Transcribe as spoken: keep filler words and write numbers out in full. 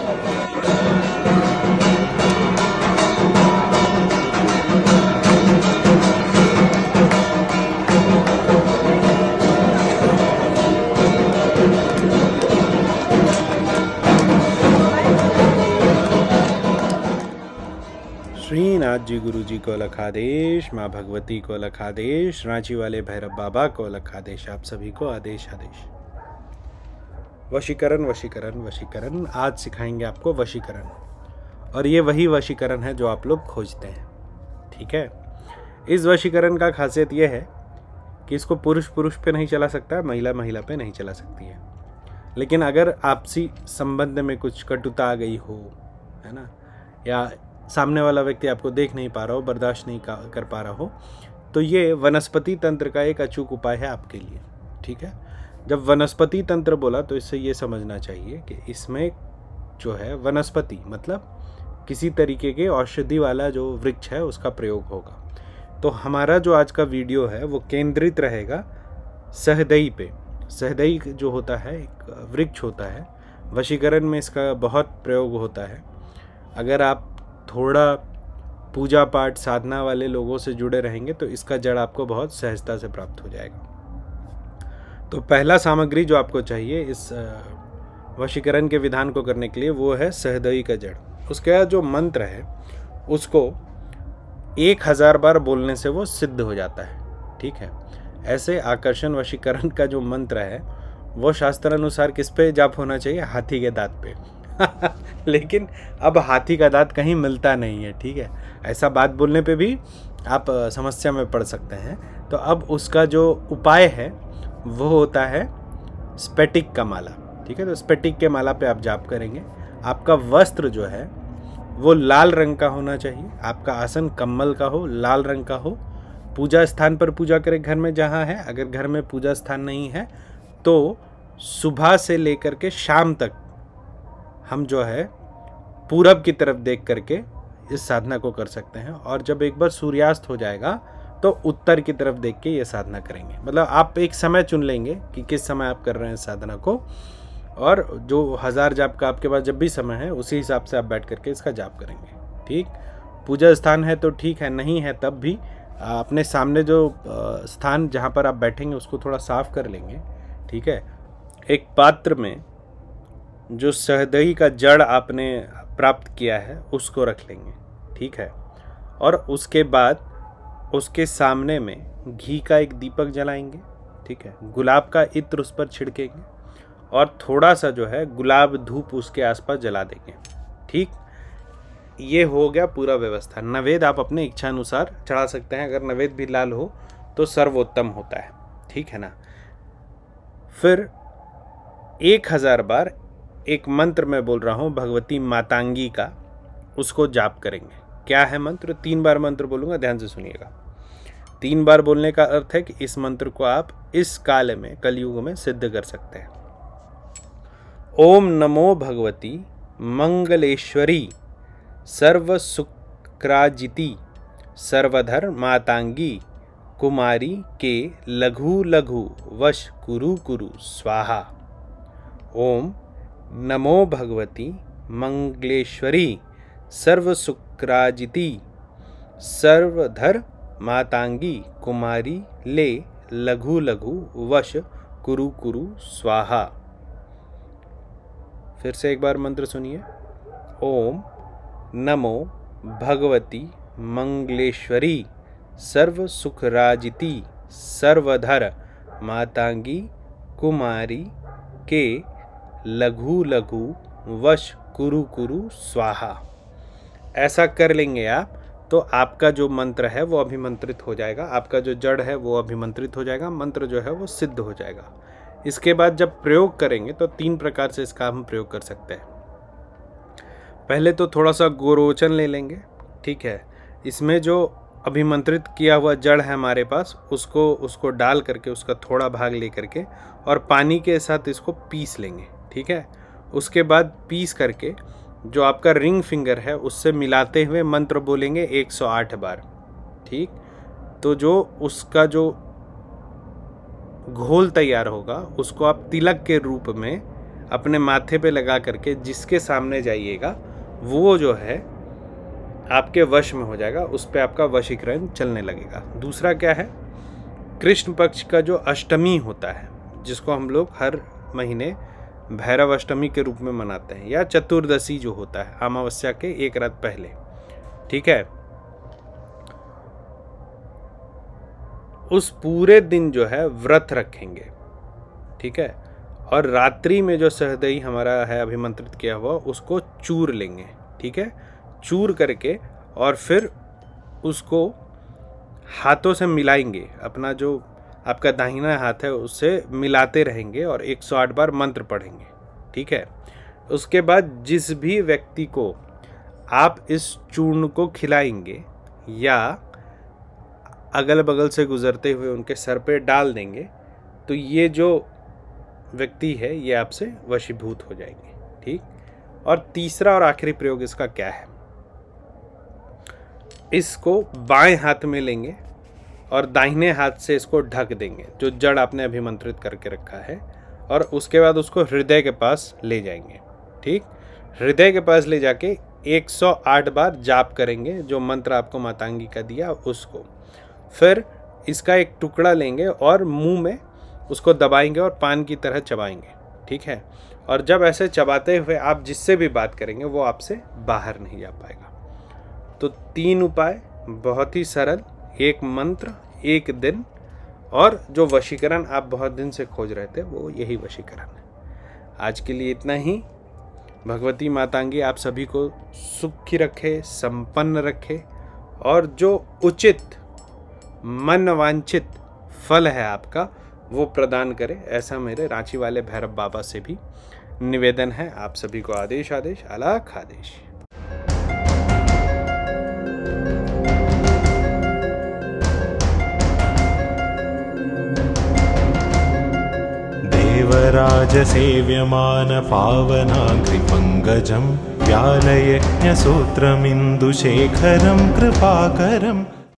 श्रीनाथ जी गुरु जी को लखादेश, माँ भगवती को लखादेश, रांची वाले भैरव बाबा को लखादेश, आप सभी को आदेश आदेश। वशीकरण वशीकरण वशीकरण, आज सिखाएंगे आपको वशीकरण, और ये वही वशीकरण है जो आप लोग खोजते हैं। ठीक है, इस वशीकरण का खासियत यह है कि इसको पुरुष पुरुष पे नहीं चला सकता, महिला महिला पे नहीं चला सकती है। लेकिन अगर आपसी संबंध में कुछ कटुता आ गई हो, है ना, या सामने वाला व्यक्ति आपको देख नहीं पा रहा हो, बर्दाश्त नहीं कर पा रहा हो, तो ये वनस्पति तंत्र का एक अचूक उपाय है आपके लिए। ठीक है, जब वनस्पति तंत्र बोला तो इससे ये समझना चाहिए कि इसमें जो है वनस्पति मतलब किसी तरीके के औषधि वाला जो वृक्ष है उसका प्रयोग होगा। तो हमारा जो आज का वीडियो है वो केंद्रित रहेगा सहदई पे। सहदई जो होता है एक वृक्ष होता है, वशीकरण में इसका बहुत प्रयोग होता है। अगर आप थोड़ा पूजा पाठ साधना वाले लोगों से जुड़े रहेंगे तो इसका जड़ आपको बहुत सहजता से प्राप्त हो जाएगा। तो पहला सामग्री जो आपको चाहिए इस वशीकरण के विधान को करने के लिए वो है सहदई का जड़। उसका जो मंत्र है उसको एक हजार बार बोलने से वो सिद्ध हो जाता है। ठीक है, ऐसे आकर्षण वशीकरण का जो मंत्र है वो शास्त्र अनुसार किस पे जाप होना चाहिए? हाथी के दांत पे। लेकिन अब हाथी का दांत कहीं मिलता नहीं है। ठीक है, ऐसा बात बोलने पे भी आप समस्या में पड़ सकते हैं। तो अब उसका जो उपाय है वो होता है स्फटिक का माला। ठीक है, तो स्फटिक के माला पे आप जाप करेंगे। आपका वस्त्र जो है वो लाल रंग का होना चाहिए। आपका आसन कम्बल का हो, लाल रंग का हो। पूजा स्थान पर पूजा करें घर में जहाँ है। अगर घर में पूजा स्थान नहीं है तो सुबह से लेकर के शाम तक हम जो है पूरब की तरफ देख करके इस साधना को कर सकते हैं। और जब एक बार सूर्यास्त हो जाएगा तो उत्तर की तरफ देख के ये साधना करेंगे। मतलब आप एक समय चुन लेंगे कि किस समय आप कर रहे हैं साधना को, और जो हजार जाप का आपके पास जब भी समय है उसी हिसाब से आप बैठ करके इसका जाप करेंगे। ठीक, पूजा स्थान है तो ठीक है, नहीं है तब भी अपने सामने जो स्थान जहाँ पर आप बैठेंगे उसको थोड़ा साफ कर लेंगे। ठीक है, एक पात्र में जो सहदई का जड़ आपने प्राप्त किया है उसको रख लेंगे। ठीक है, और उसके बाद उसके सामने में घी का एक दीपक जलाएंगे। ठीक है, गुलाब का इत्र उस पर छिड़केंगे और थोड़ा सा जो है गुलाब धूप उसके आसपास जला देंगे। ठीक, ये हो गया पूरा व्यवस्था। नवेद आप अपने इच्छा अनुसार चढ़ा सकते हैं। अगर नवेद भी लाल हो तो सर्वोत्तम होता है। ठीक है ना। फिर एक हजार बार एक मंत्र मैं बोल रहा हूँ भगवती मातांगी का, उसको जाप करेंगे। क्या है मंत्र? तीन बार मंत्र बोलूँगा, ध्यान से सुनिएगा। तीन बार बोलने का अर्थ है कि इस मंत्र को आप इस काल में, कलयुग में सिद्ध कर सकते हैं। ओम नमो भगवती मंगलेश्वरी सर्व सुक्राजिति सर्वधर मातांगी कुमारी के लघु लघु वश कुरु कुरु स्वाहा। ओम नमो भगवती मंगलेश्वरी सर्व सुक्राजिति सर्वधर मातांगी कुमारी ले लघु लघु वश कुरु कुरु स्वाहा। फिर से एक बार मंत्र सुनिए। ओम नमो भगवती मंगलेश्वरी सर्व सुखराजिति सर्वधर मातांगी कुमारी के लघु लघु वश कुरु कुरु स्वाहा। ऐसा कर लेंगे आप तो आपका जो मंत्र है वो अभिमंत्रित हो जाएगा। आपका जो जड़ है वो अभिमंत्रित हो जाएगा। मंत्र जो है वो सिद्ध हो जाएगा। इसके बाद जब प्रयोग करेंगे तो तीन प्रकार से इसका हम प्रयोग कर सकते हैं। पहले तो थोड़ा सा गोरोचन ले लेंगे। ठीक है, इसमें जो अभिमंत्रित किया हुआ जड़ है हमारे पास उसको उसको डाल करके उसका थोड़ा भाग ले करके और पानी के साथ इसको पीस लेंगे। ठीक है, उसके बाद पीस करके जो आपका रिंग फिंगर है उससे मिलाते हुए मंत्र बोलेंगे एक सौ आठ बार। ठीक, तो जो उसका जो घोल तैयार होगा उसको आप तिलक के रूप में अपने माथे पे लगा करके जिसके सामने जाइएगा वो जो है आपके वश में हो जाएगा, उस पर आपका वशीकरण चलने लगेगा। दूसरा क्या है, कृष्ण पक्ष का जो अष्टमी होता है, जिसको हम लोग हर महीने भैरव अष्टमी के रूप में मनाते हैं, या चतुर्दशी जो होता है अमावस्या के एक रात पहले, ठीक है, उस पूरे दिन जो है व्रत रखेंगे, ठीक है, और रात्रि में जो सहदई हमारा है अभिमंत्रित किया हुआ उसको चूर लेंगे, ठीक है, चूर करके और फिर उसको हाथों से मिलाएंगे, अपना जो आपका दाहिना हाथ है उससे मिलाते रहेंगे और एक सौ आठ बार मंत्र पढ़ेंगे, ठीक है। उसके बाद जिस भी व्यक्ति को आप इस चूर्ण को खिलाएंगे या अगल बगल से गुजरते हुए उनके सर पे डाल देंगे, तो ये जो व्यक्ति है ये आपसे वशीभूत हो जाएंगे, ठीक। और तीसरा और आखिरी प्रयोग इसका क्या है, इसको बाएं हाथ में लेंगे और दाहिने हाथ से इसको ढक देंगे, जो जड़ आपने अभिमंत्रित करके रखा है, और उसके बाद उसको हृदय के पास ले जाएंगे, ठीक। हृदय के पास ले जाके एक सौ आठ बार जाप करेंगे, जो मंत्र आपको मातांगी का दिया उसको। फिर इसका एक टुकड़ा लेंगे और मुंह में उसको दबाएंगे और पान की तरह चबाएंगे, ठीक है। और जब ऐसे चबाते हुए आप जिससे भी बात करेंगे वो आपसे बाहर नहीं जा पाएगा। तो तीन उपाय, बहुत ही सरल, एक मंत्र, एक दिन, और जो वशीकरण आप बहुत दिन से खोज रहे थे वो यही वशीकरण है। आज के लिए इतना ही। भगवती मातांगी आप सभी को सुखी रखे, संपन्न रखे, और जो उचित मन वांछित फल है आपका वो प्रदान करे, ऐसा मेरे रांची वाले भैरव बाबा से भी निवेदन है। आप सभी को आदेश आदेश, अलख आदेश। देवराज सेव्यमान पावनाग्रि पंकजं व्यालयज्ञसूत्रमिन्दुशेखरं कृपाकरम्